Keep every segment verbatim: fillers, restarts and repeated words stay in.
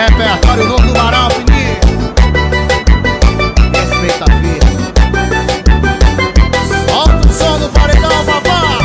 Repertório novo do Marão, Fininho. Respeita a vida. Solta o som do paredão, papá.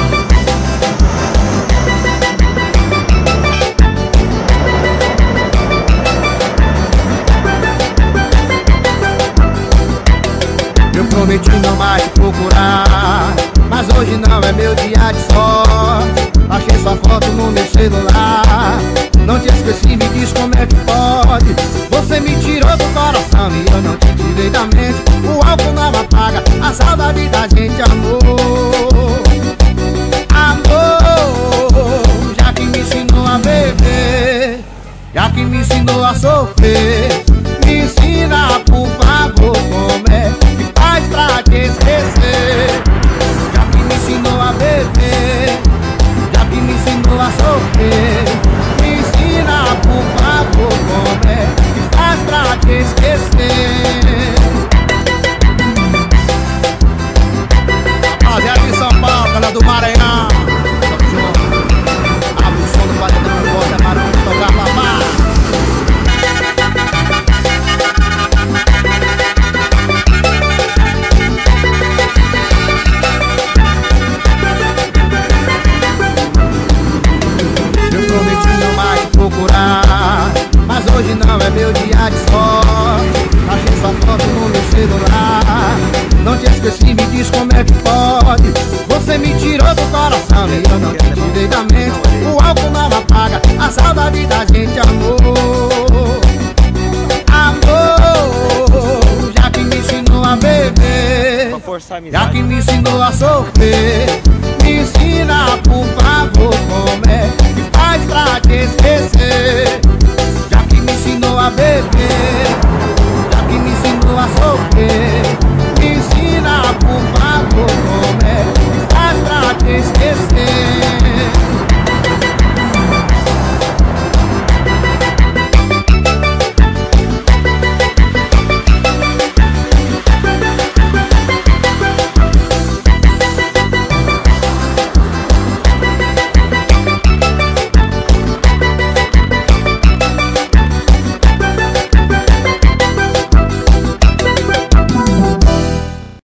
Eu prometi não mais te procurar, mas hoje não é meu dia de sorte. Achei sua foto no meu celular, não te esqueci, me diz como é que pode. Você me tirou do coração e eu não te tirei da mente. O álcool não apaga a saudade da gente, amor. Amor, já que me ensinou a beber, já que me ensinou a sofrer, me ensina, por favor, como é que faz pra te esquecer. Já que me ensinou a beber, já que me ensinou a sofrer, me ensina, por favor, como é que faz pra te esquecer. Rapaziada de São Paulo, galera do Maranhão, abre o som do paredão, bota Marão, tocar babá. Procurar, mas hoje não é meu dia de sorte. Achei sua foto no meu celular, não te esqueci, me diz como é que pode. Você me tirou do coração e eu não te tirei da mente.